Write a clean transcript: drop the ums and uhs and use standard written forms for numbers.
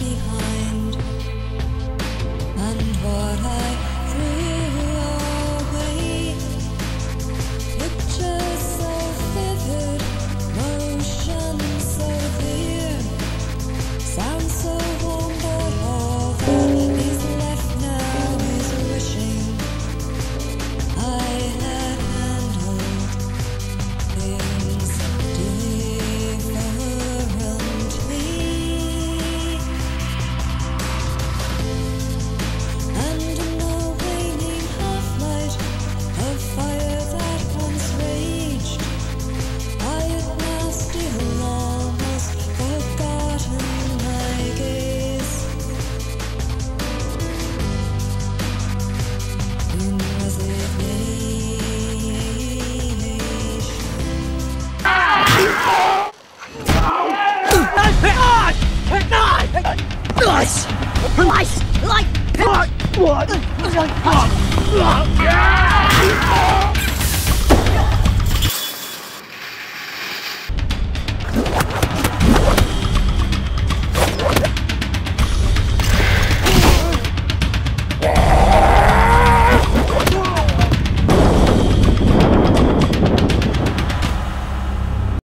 behind, and what I threw away. Pictures so vivid, motion so clear, sound so warm, but all that is left now is wishing I had handled things differently. And in the waning half-light of fire that once raged, I had now still almost forgotten my gaze. In resignation. Nice! Like... What?